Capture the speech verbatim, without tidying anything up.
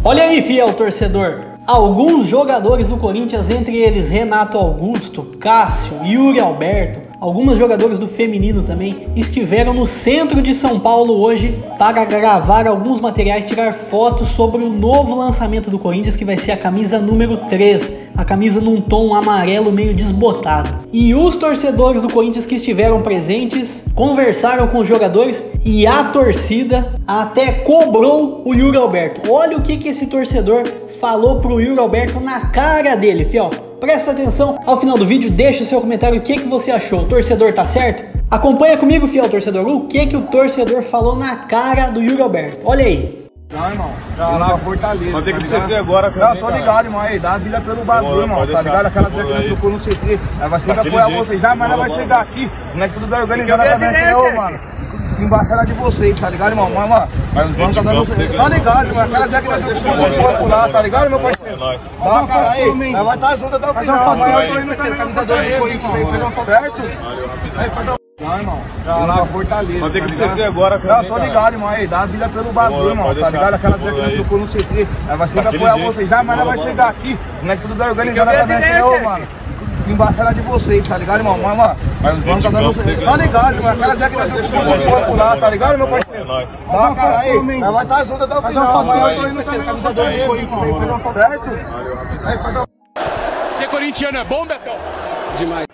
Olha aí, fiel torcedor. Alguns jogadores do Corinthians, entre eles Renato Augusto, Cássio, Yuri Alberto, alguns jogadores do feminino também, estiveram no centro de São Paulo hoje para gravar alguns materiais, tirar fotos sobre o novo lançamento do Corinthians, que vai ser a camisa número três, a camisa num tom amarelo meio desbotado. E os torcedores do Corinthians que estiveram presentes conversaram com os jogadores e a torcida até cobrou o Yuri Alberto. Olha o que, que esse torcedor falou pro Yuri Alberto na cara dele, fiel. Presta atenção ao final do vídeo, deixa o seu comentário, o que, que você achou. O torcedor tá certo? Acompanha comigo, fiel torcedor, o que, que o torcedor falou na cara do Yuri Alberto. Olha aí. Não, irmão, já lá Fortaleza. Mas tem tá que você ter agora também, não, tô ligado, irmão, aí, dá a vida pelo bagulho, irmão, tá ligado? Aquela dica que a gente tocou no C T, ela vai sempre apoiar vocês já, mas ela vai chegar aqui, não é que tudo bem organizado pra mim, ô, mano. Embaixada de vocês, tá ligado, irmão? Mas, mano, mas os bancos tá dando. Tá ligado, irmão? Aquela dica que a gente tocou por lá, tá ligado, meu parceiro? É nóis. Dá uma cara aí, ela vai estar junto até o final, amanhã eu tô indo caminho camisa dois, certo? Não, irmão, já lá Fortaleza. Mas tem que você ter agora também. Não, tô ligado, irmão, aí, dá a vida pelo bagulho, irmão, tá ligado? Aquela dica que a gente tocou no C T, ela vai sempre apoiar vocês já, mas ela vai chegar aqui, não é que tudo bem organizado pra mim, ô, mano. Embaixada de vocês, tá ligado, irmão? Mas, mano, mas os bancos tá dando. Tá ligado, irmão? Aquela dica que a gente tocou por lá, tá ligado, meu parceiro? É nóis. Dá uma cara aí, ela vai estar junto até o final, amanhã eu tô indo caminho camisa dois, certo? Ser corintiano é bom, Betão? Demais.